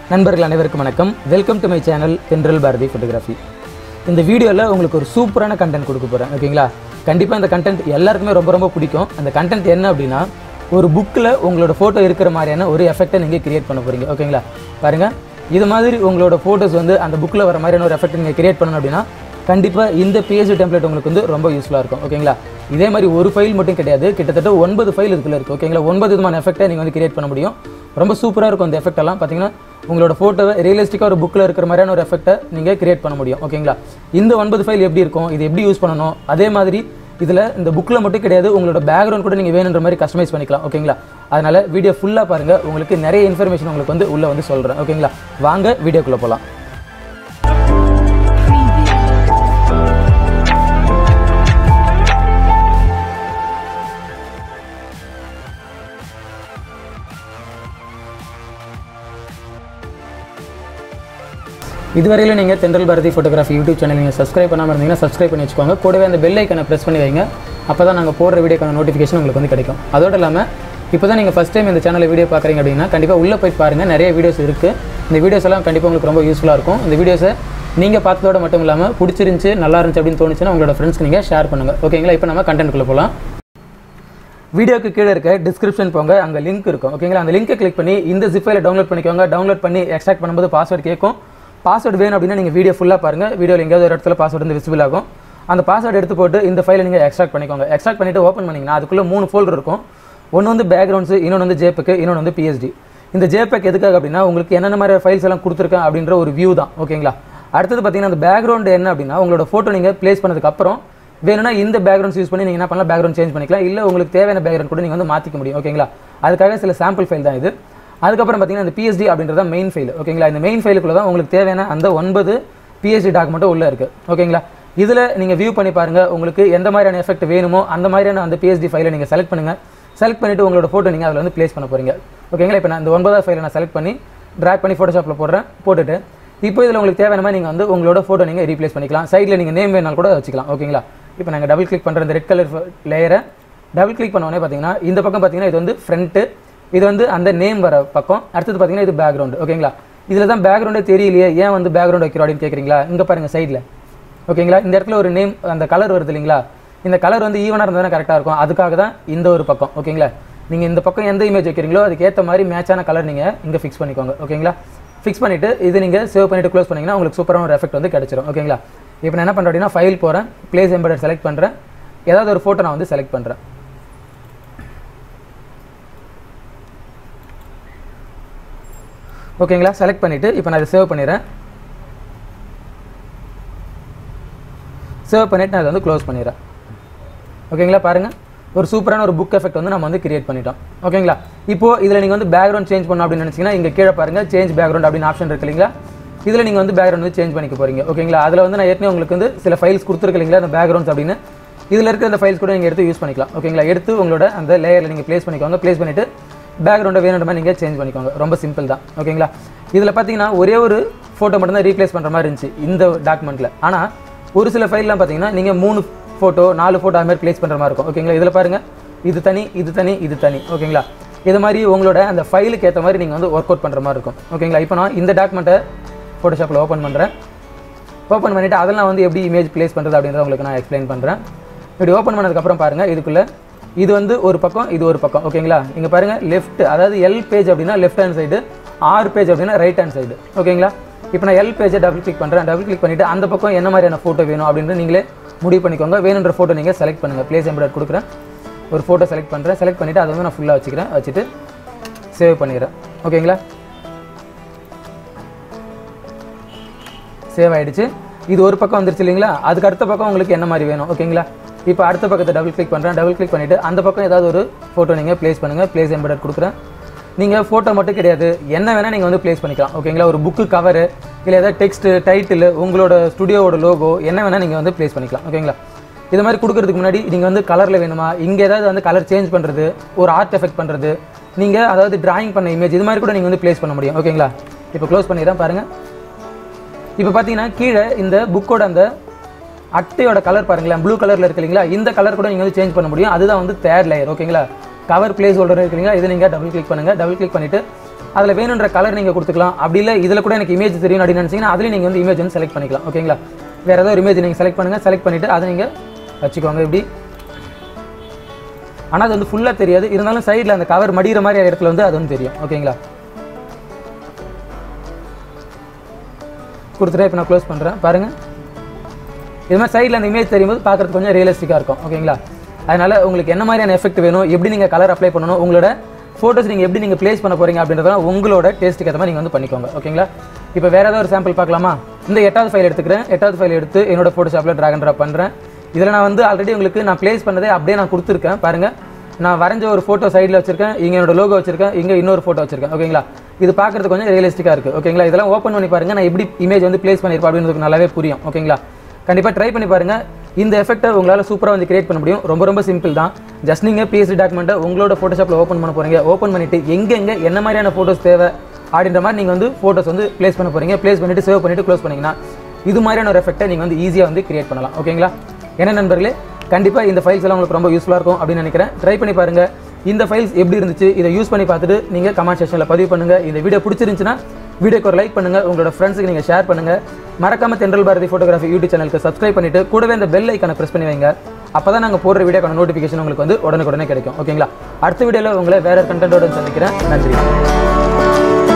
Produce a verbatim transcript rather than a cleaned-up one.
நண்பர்கள் அனைவருக்கும் வணக்கம். வெல்கம் டு மை சேனல் தென்றல் பாரதி ஃபோட்டோகிராஃபி. இந்த வீடியோவில் உங்களுக்கு ஒரு சூப்பரான கண்டென்ட் கொடுக்க போகிறேன். ஓகேங்களா? கண்டிப்பாக இந்த கண்டென்ட் எல்லாருக்குமே ரொம்ப ரொம்ப பிடிக்கும். அந்த கண்டென்ட் என்ன அப்படின்னா, ஒரு புக்கில் உங்களோட ஃபோட்டோ இருக்கிற மாதிரியான ஒரு எஃபெக்டை நீங்கள் கிரியேட் பண்ண போகிறீங்க. ஓகேங்களா? பாருங்கள், இது மாதிரி உங்களோட ஃபோட்டோஸ் வந்து அந்த புக்கில் வர மாதிரியான ஒரு எஃபெக்ட் நீங்கள் கிரியேட் பண்ணணும் அப்படின்னா கண்டிப்பாக இந்த பிஎஸ்டி டெம்ப்ளேட் உங்களுக்கு வந்து ரொம்ப யூஸ்ஃபுல்லாக இருக்கும். ஓகேங்களா? இதே மாதிரி ஒரு ஃபைல் மட்டும் கிடையாது, கிட்டத்தட்ட ஒன்பது ஃபைல் இதுக்குள்ள இருக்குது. ஓகேங்களா? ஒன்பது விதமான எஃபெக்டை நீங்கள் வந்து கிரியேட் பண்ண முடியும். ரொம்ப சூப்பராக இருக்கும். இந்த எஃபெக்ட் எல்லாம் பார்த்தீங்கன்னா உங்களோட ஃபோட்டோவை ரியலிஸ்டிக்காக ஒரு புக்கில் இருக்கிற மாதிரியான ஒரு எஃபெக்ட்டை நீங்கள் கிரியேட் பண்ண முடியும். ஓகேங்களா? இந்த ஒன்பது ஃபைல் எப்படி இருக்கும், இது எப்படி யூஸ் பண்ணணும், அதே மாதிரி இதில் இந்த புக்கில் மட்டும் கிடையாது, உங்களோட பேக்ரவுண்ட் கூட நீங்கள் வேணுன்ற மாதிரி கஸ்டமைஸ் பண்ணிக்கலாம். ஓகேங்களா? அதனால் வீடியோ ஃபுல்லாக பாருங்கள், உங்களுக்கு நிறைய இன்ஃபர்மேஷன் உங்களுக்கு வந்து உள்ளே வந்து சொல்கிறேன். ஓகேங்களா? வாங்க வீடியோக்குள்ளே போகலாம். இதுவரையிலும் நீங்கள் Thendral Bharathi photography YouTube channel நீங்கள் சப்ஸ்கிரைப் பண்ணாமல் இருந்தீங்கன்னா சப்ஸ்கிரைப் பண்ணி வச்சுக்கோங்க. கூடவே அந்த பெல் ஐக்கனை ப்ரெஸ் பண்ணி வைங்க. அப்போ தான் நாங்கள் போடுற வீடியோக்கான நோட்டிஃபிகேஷன் உங்களுக்கு வந்து கிடைக்கும். அதோடு இல்லாமல் இப்போ தான் நீங்கள் ஃபஸ்ட் டைம் இந்த சேனலில் வீடியோ பார்க்குறீங்க அப்படின்னா கண்டிப்பாக உள்ளே போய் பாருங்கள். நிறைய வீடியோஸ் இருக்குது. இந்த வீடியோஸ் எல்லாம் கண்டிப்பாக உங்களுக்கு ரொம்ப யூஸ்ஃபுல்லாக இருக்கும். இந்த வீடியோஸை நீங்கள் பார்த்ததோட மட்டும் இல்லாமல் பிடிச்சிருந்துச்சி, நல்லா இருந்துச்சு அப்படின்னு தோணுச்சுன்னா உங்களோட ஃப்ரெண்ட்ஸ்க்கு நீங்கள் ஷேர் பண்ணுங்கள். ஓகேங்களா? இப்போ நம்ம கண்டென்ட்குள்ளே போகலாம். வீடியோக்கு கீழே இருக்க டிஸ்கிரிப்ஷன் போங்க, அங்கே லிங்க் இருக்கும். ஓகேங்களா? அந்த லிங்கை கிளிக் பண்ணி இந்த ஜிப் ஃபைலை டவுன்லோட் பண்ணிக்கோங்க. டவுன்லோட் பண்ணி எக்ஸ்ட்ராக்ட் பண்ணும்போது பாஸ்வேர்டு கேட்கும். பாஸ்வேர்டு வேணும் அப்படின்னா நீங்கள் வீடியோ ஃபுல்லாக பாருங்கள். வீடியோவில் எங்கேயாவது ஒரு இடத்துல பாஸ்வேர்டு வந்து விசிபிள் ஆகும். அந்த பாஸ்வேர்டு எடுத்து போட்டு இந்த ஃபைலை நீங்கள் எக்ஸ்ட்ராக்ட் பண்ணிக்கோங்க. எக்ஸ்ட்ராக்ட் பண்ணிவிட்டு ஓப்பன் பண்ணிங்கன்னா அதுக்குள்ளே மூணு ஃபோல்டர் இருக்கும். ஒன்று வந்து பேக்ரவுண்ட்ஸ், இன்னொன்று வந்து ஜேபெக், இன்னொன்று வந்து பிஎஸ்டி. இந்த ஜேபெக் எதுக்காக அப்படின்னா உங்களுக்கு என்னென்ன மாதிரி ஃபைல்ஸ் எல்லாம் கொடுத்துருக்கேன் அப்படின்ற ஒரு வியூ தான். ஓகேங்களா? அடுத்தது பார்த்தீங்கன்னா அந்த பேக்ரவுண்ட் என்ன அப்படின்னா உங்களோட ஃபோட்டோ நீங்கள் ப்ளேஸ் பண்ணதுக்கப்புறம் வேணும்னா இந்த பேக்ரவுண்ட்ஸ் யூஸ் பண்ணி நீங்கள் என்ன பண்ணலாம், பேக்ரவுண்ட் சேஞ்ச் பண்ணிக்கலாம். இல்லை உங்களுக்கு தேவையான பேக்ரவுண்ட் கூட நீங்கள் வந்து மாற்றிக்க முடியும். ஓகேங்களா? அதுக்காக சில சாம்பிள் ஃபைல் தான் இது. அதுக்கப்புறம் பார்த்தீங்கன்னா இந்த பிஎஸ்டி அப்படின்றத மெயின் ஃபைல். ஓகேங்களா? இந்த மெயின் ஃபைலுக்குள்ள தான் உங்களுக்கு தேவையான அந்த ஒன்பது பிஎஸ்டி டாக்குமெண்ட்டும் உள்ளே இருக்குது. ஓகேங்களா? இதில் நீங்கள் வியூ பண்ணி பாருங்கள். உங்களுக்கு எந்த மாதிரியான எஃபெக்ட் வேணுமோ அந்த மாதிரியான அந்த பிஎஸ்டி ஃபைலை நீங்கள் செலக்ட் பண்ணுங்கள். செலக்ட் பண்ணிவிட்டு உங்களோட ஃபோட்டோ நீங்கள் அதில் வந்து ப்ளேஸ் பண்ண போகிறீங்க. ஓகேங்களா? இப்போ நான் இந்த ஒன்பதாவது ஃபைலை நான் செலக்ட் பண்ணி ட்ராக் பண்ணி ஃபோட்டோஷாப்பில் போடுறேன். போட்டுட்டு இப்போ இதில் உங்களுக்கு தேவையான மாதிரி நீங்கள் வந்து உங்களோட ஃபோட்டோ நீங்கள் ரீப்ளேஸ் பண்ணிக்கலாம். சைடில் நீங்கள் நேம் வேணாலும் கூட வச்சுக்கலாம். ஓகேங்களா? இப்போ நாங்கள் டபுள் கிளிக் பண்ணுற இந்த ரெட் கலர் லேயரை டபுள் கிளிக் பண்ணோடனே பார்த்தீங்கன்னா இந்த பக்கம் பார்த்தீங்கன்னா இது வந்து ஃப்ரண்ட்டு, இது வந்து அந்த நேம் வர பக்கம். அடுத்தது பார்த்தீங்கன்னா இது பேக்ரவுண்டு. ஓகேங்களா? இதில் தான் பேக்ரவுண்டே தெரியலையே, ஏன் வந்து பேக்ரவுண்ட் வைக்கிறோம் அப்படின்னு கேட்குறீங்களா? இங்கே பாருங்கள் சைடில். ஓகேங்களா? இந்த இடத்துல ஒரு நேம் அந்த கலர் வருது இல்லைங்களா? இந்த கலர் வந்து ஈவனாக இருந்தால் கரெக்டாக இருக்கும். அதுக்காக தான் இந்த ஒரு பக்கம். ஓகேங்களா? நீங்கள் இந்த பக்கம் எந்த இமேஜ் வைக்கிறீங்களோ அதுக்கேற்ற மாதிரி மேட்சான கலர் நீங்கள் இங்கே ஃபிக்ஸ் பண்ணிக்கோங்க. ஓகேங்களா? ஃபிக்ஸ் பண்ணிவிட்டு இது நீங்கள் சேவ் பண்ணிவிட்டு க்ளோஸ் பண்ணிங்கன்னா உங்களுக்கு சூப்பரான ஒரு எஃபெக்ட் வந்து கிடச்சிரும். ஓகேங்களா? இப்போ நான் என்ன பண்ணுறேன் அப்படின்னா ஃபைல் போகிறேன், பிளேஸ் எம்பெடட் செலக்ட் பண்ணுறேன், ஏதாவது ஒரு ஃபோட்டோ நான் வந்து செலக்ட் பண்ணுறேன். ஓகேங்களா? செலக்ட் பண்ணிவிட்டு இப்போ நான் இதை சேவ் பண்ணிடுறேன். சேவ் பண்ணிவிட்டு நான் அதை வந்து க்ளோஸ் பண்ணிடுறேன். ஓகேங்களா? பாருங்கள், ஒரு சூப்பரான ஒரு புக் எஃபெக்ட் வந்து நம்ம வந்து கிரியேட் பண்ணிட்டோம். ஓகேங்களா? இப்போது இதில் நீங்கள் வந்து பேக்ரவுண்ட் சேஞ்ச் பண்ணணும் அப்படின்னு நினச்சிங்கன்னா இங்கே கீழே பாருங்கள் சேஞ்ச் பேக்ரவுண்ட் அப்படின்னு ஆப்ஷன் இருக்கு இல்லைங்களா? இதில் நீங்கள் வந்து பேக்ரவுண்ட் வந்து சேஞ்ச் பண்ணிக்க போகிறீங்க. ஓகேங்களா? அதில் வந்து நான் ஏற்கனவே உங்களுக்கு வந்து சில ஃபைல்ஸ் கொடுத்துருக்கு இல்லைங்களா, அந்த பேக்ரவுண்ட்ஸ் அப்படின்னு. இதில் இருக்கிற அந்த ஃபைல்ஸ் கூட நீங்கள் எடுத்து யூஸ் பண்ணிக்கலாம். ஓகேங்களா? எடுத்து உங்களோட அந்த லேயரில் நீங்கள் ப்ளேஸ் பண்ணிக்கோங்க. ப்ளேஸ் பண்ணிவிட்டு பேக்ரவுண்டை வேணுன்ற மாதிரி நீங்கள் சேஞ்ச் பண்ணிக்கோங்க. ரொம்ப சிம்பிள் தான். ஓகேங்களா? இதில் பார்த்தீங்கன்னா ஒரே ஒரு ஃபோட்டோ மட்டும் தான் ரீப்ளேஸ் பண்ணுற மாதிரி இருந்துச்சு இந்த டாக்குமெண்ட்டில். ஆனால் ஒரு சில ஃபைல்லாம் பார்த்தீங்கன்னா நீங்கள் மூணு ஃபோட்டோ நாலு ஃபோட்டோ அது மாதிரி ப்ளேஸ் பண்ணுற மாதிரி இருக்கும். ஓகேங்களா? இதில் பாருங்கள், இது தனி, இது தனி, இது தனி. ஓகேங்களா? இது மாதிரி உங்களோட அந்த ஃபைலுக்கு ஏற்ற மாதிரி நீங்கள் வந்து ஒர்க் அவுட் பண்ணுற மாதிரி இருக்கும். ஓகேங்களா? இப்போ நான் இந்த டாக்குமெண்ட்டை ஃபோட்டோஷாப்பில் ஓப்பன் பண்ணுறேன். ஓப்பன் பண்ணிவிட்டு அதெல்லாம் வந்து எப்படி இமேஜ் ப்ளேஸ் பண்ணுறது அப்படின்றத உங்களுக்கு நான் எக்ஸ்பிளைன் பண்ணுறேன். இப்படி ஓப்பன் பண்ணதுக்கப்புறம் பாருங்கள், இதுக்குள்ளே இது வந்து ஒரு பக்கம், இது ஒரு பக்கம். ஓகேங்களா? இங்கே பாருங்கள் லெஃப்ட், அதாவது எல் பேஜ் அப்படின்னா left hand side, R page அப்படின்னா ரைட் ஹேண்ட் சைடு. ஓகேங்களா? இப்போ நான் எல் பேஜை டபுள் கிளிக் பண்ணுறேன். டபுள் கிளிக் பண்ணிவிட்டு அந்த பக்கம் என்ன மாதிரியான ஃபோட்டோ வேணும் அப்படின்றது நீங்களே முடிவு பண்ணிக்கோங்க. வேணுன்ற ஃபோட்டோ நீங்கள் செலக்ட் பண்ணுங்கள். ப்ளேஸ் எம்பெடட் கொடுக்குறேன், ஒரு ஃபோட்டோ செலக்ட் பண்ணுறேன். செலக்ட் பண்ணிவிட்டு அதை வந்து நான் ஃபுல்லாக வச்சுக்கிறேன். வச்சுட்டு சேவ் பண்ணிடுறேன். ஓகேங்களா? சேவ் ஆகிடுச்சு. இது ஒரு பக்கம் வந்துருச்சு இல்லைங்களா? அதுக்கு அடுத்த பக்கம் உங்களுக்கு என்ன மாதிரி வேணும். ஓகேங்களா? இப்போ அடுத்த பக்கத்தை டபுள் கிளிக் பண்ணுறேன். டபுள் கிளிக் பண்ணிவிட்டு அந்த பக்கம் ஏதாவது ஒரு ஃபோட்டோ நீங்கள் ப்ளேஸ் பண்ணுங்கள். ப்ளேஸ் எம்பெடட் கொடுக்குறேன். நீங்கள் ஃபோட்டோ மட்டும் கிடையாது, என்ன வேணால் நீங்கள் வந்து ப்ளேஸ் பண்ணிக்கலாம். ஓகேங்களா? ஒரு புக்கு கவரு, இல்லை ஏதாவது டெக்ஸ்ட்டு, டைட்டில், உங்களோட ஸ்டுடியோவோட லோகோ, என்ன வேணால் நீங்கள் வந்து ப்ளேஸ் பண்ணிக்கலாம். ஓகேங்களா? இது மாதிரி கொடுக்குறதுக்கு முன்னாடி நீங்கள் வந்து கலரில் வேணுமா, இங்கே ஏதாவது வந்து கலர் சேஞ்ச் பண்ணுறது, ஒரு ஆர்ட் எஃபெக்ட் பண்ணுறது, நீங்கள் அதாவது டிராயிங் பண்ண இமேஜ், இது மாதிரி கூட நீங்கள் வந்து ப்ளேஸ் பண்ண முடியும். ஓகேங்களா? இப்போ க்ளோஸ் பண்ணிடுறேன். பாருங்கள், இப்போ பார்த்தீங்கன்னா கீழே இந்த புக்கோட அந்த அட்டையோட கலர் பாருங்களேன், ப்ளூ கலரில் இருக்கு இல்லைங்களா? இந்த கலர் கூட நீங்கள் வந்து சேஞ்ச் பண்ண முடியும். அதுதான் வந்து தேர்ட் லேயர். ஓகேங்களா? கவர் பிளேஸ் ஹோல்டர் இருக்குங்களா, இதை நீங்கள் டபுள் கிளிக் பண்ணுங்கள். டபுள் கிளிக் பண்ணிவிட்டு அதில் வேணுன்ற கலர் நீங்கள் கொடுத்துக்கலாம். அப்படி இல்லை இதில் கூட எனக்கு இமேஜ் தெரியும் அப்படின்னு நினச்சிங்கன்னா அதுலேயும் நீங்கள் வந்து இமேஜ் வந்து செலக்ட் பண்ணிக்கலாம். ஓகேங்களா, வேறு ஏதாவது ஒரு இமேஜ் நீங்கள் செலக்ட் பண்ணுங்கள். செலக்ட் பண்ணிவிட்டு அதை நீங்கள் வச்சுக்கோங்க இப்படி. ஆனால் அது வந்து ஃபுல்லாக தெரியாது, இருந்தாலும் சைடில் அந்த கவர் மடிகிற மாதிரி இடத்துல வந்து அது வந்து தெரியும். ஓகேங்களா, கொடுத்துட்டு இப்போ நான் க்ளோஸ் பண்ணுறேன் பாருங்கள். இது மாதிரி சைடில் அந்த இமேஜ் தெரியும்போது பார்க்குறது கொஞ்சம் ரியலிஸ்டிக்காக இருக்கும். ஓகேங்களா, அதனால் உங்களுக்கு என்ன மாதிரியான எஃபெக்ட் வேணும், எப்படி நீங்கள் கலர் அப்ளை பண்ணணும், உங்களோட ஃபோட்டோஸ் நீங்கள் எப்படி நீங்கள் ப்ளேஸ் பண்ண போகிறீங்க அப்படின்றத உங்களோட டேஸ்ட்டுக்கு ஏற்ற மாதிரி நீங்கள் வந்து பண்ணிக்கோங்க. ஓகேங்களா, இப்போ வேறு ஏதாவது ஒரு சாம்பிள் பார்க்கலாமா? இந்த எட்டாவது ஃபைல் எடுத்துக்கிறேன். எட்டாவது ஃபைல் எடுத்து என்னோட ஃபோட்டோஷாப்பில் ட்ராக் அண்ட் ட்ராப் பண்ணுறேன். இதில் நான் வந்து ஆல்ரெடி உங்களுக்கு நான் ப்ளேஸ் பண்ணதே அப்படியே நான் கொடுத்துருக்கேன் பாருங்கள். நான் வரைஞ்ச ஒரு ஃபோட்டோ சைடில் வச்சிருக்கேன், இங்கே என்னோட லோகோ வச்சிருக்கேன், இங்கே இன்னொரு ஃபோட்டோ வச்சிருக்கேன். ஓகேங்களா, இது பார்க்குறது கொஞ்சம் ரியலிஸ்டிக்காக இருக்குது. ஓகேங்களா, இதெல்லாம் ஓப்பன் பண்ணி பாருங்கள், நான் எப்படி இமேஜ் வந்து ப்ளேஸ் பண்ணியிருப்பேன் அப்படின்னு நல்லாவே புரியும். ஓகேங்களா, கண்டிப்பாக ட்ரை பண்ணி பாருங்கள். இந்த எஃபெக்ட்டை உங்களால் சூப்பராக வந்து கிரியேட் பண்ண முடியும். ரொம்ப ரொம்ப சிம்பிள் தான். ஜஸ்ட் நீங்கள் பிஎஸ்டி டாக்குமெண்ட்டை உங்களோட ஃபோட்டோஷாப்பில் ஓப்பன் பண்ண போகிறீங்க. ஓப்பன் பண்ணிவிட்டு எங்கெங்கே என்ன மாதிரியான ஃபோட்டோஸ் தேவை அப்படின்ற மாதிரி நீங்கள் வந்து ஃபோட்டோஸ் வந்து ப்ளேஸ் பண்ண போகிறீங்க. ப்ளேஸ் பண்ணிவிட்டு சேவ் பண்ணிவிட்டு க்ளோஸ் பண்ணிங்கன்னா இது மாதிரியான ஒரு எஃபெக்ட்டை நீங்கள் வந்து ஈஸியாக வந்து கிரியேட் பண்ணலாம். ஓகேங்களா, என்ன நண்பர்களே, கண்டிப்பாக இந்த ஃபைல்ஸ் எல்லாம் உங்களுக்கு ரொம்ப யூஸ்ஃபுல்லாக இருக்கும் அப்படின்னு நினைக்கிறேன். ட்ரை பண்ணி பாருங்கள். இந்த ஃபைல்ஸ் எப்படி இருந்துச்சு இதை யூஸ் பண்ணி பார்த்துட்டு நீங்கள் கமெண்ட் செக்ஷனில் பதிவு பண்ணுங்கள். இந்த வீடியோ பிடிச்சிருந்துச்சுன்னா வீடியோக்கு ஒரு லைக் பண்ணுங்கள், உங்களோட ஃப்ரெண்ட்ஸுக்கு நீங்கள் ஷேர் பண்ணுங்கள். மறக்காமல் தென்றல் பாரதி ஃபோட்டோகிராஃபி யூடியூப் சேனலுக்கு சப்ஸ்கிரைப் பண்ணிவிட்டு கூடவே இந்த பெல் ஐக்கானை ப்ரெஸ் பண்ணி வைங்க. அப்போ தான் நாங்கள் போடுற வீடியோக்கான நோட்டிஃபிகேஷன் உங்களுக்கு வந்து உடனுக்குடனே கிடைக்கும். ஓகேங்களா, அடுத்த வீடியோவில் உங்களை வேறு கண்டென்ட்டோட சந்திக்கிறேன். நன்றி.